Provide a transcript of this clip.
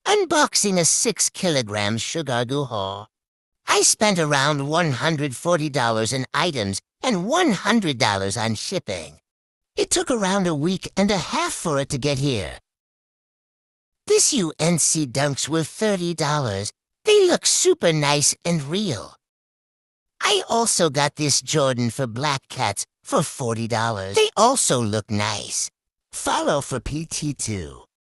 Unboxing a 6-kilogram Sugargoo haul. I spent around $140 in items and $100 on shipping. It took around a week and a half for it to get here. This UNC dunks were $30. They look super nice and real. I also got this Jordan for black cats for $40. They also look nice. Follow for PT2.